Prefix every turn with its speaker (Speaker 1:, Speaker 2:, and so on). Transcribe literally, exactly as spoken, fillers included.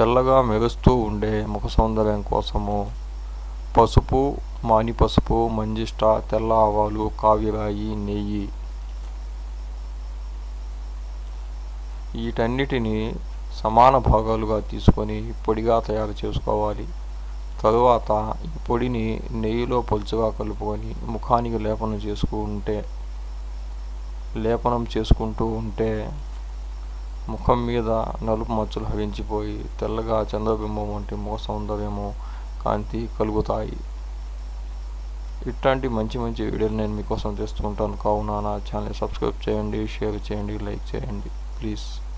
Speaker 1: తెల్లగా మెరుస్తూ ఉండే ముఖ సౌందర్యం కోసము పసుపు, మాని పసుపు, మంజిష్ట, తెల్ల ఆవాలు, కావిరాయి, నెయ్యి వీటన్నిటిని సమాన భాగాలుగా తీసుకొని పొడిగా తయారు చేసుకోవాలి. తరువాత ఈ పొడిని నెయ్యిలో పలుచగా కలుపుకొని ముఖానికి లేపనం చేసుకుంటే లేపనం చేసుకుంటూ ఉంటే ముఖం మీద నలుపు మచ్చలు హరించిపోయి తెల్లగా చంద్రబింబం వంటి ముఖ సౌందర్యము, కాంతి కలుగుతాయి. ఇట్లాంటి మంచి మంచి వీడియోలు నేను మీకోసం తెస్తూ ఉంటాను. కావున నా ఛానల్ సబ్స్క్రైబ్ చేయండి, షేర్ చేయండి, లైక్ చేయండి ప్లీజ్.